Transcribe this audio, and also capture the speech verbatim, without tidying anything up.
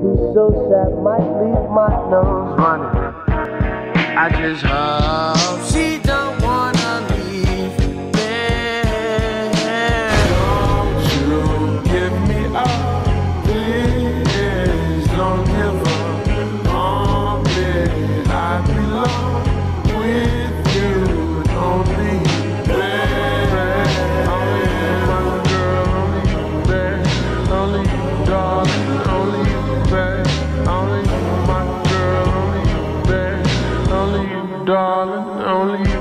be so sad, might leave my nose running. I just hope she don't wanna leave me. Don't you give me up, please. Don't give up on me. I belong with you, only you, babe. Only you, my girl, only you, babe. Only you, darling, only you, babe. Only you, my girl, only you, babe. Only you, darling, only you.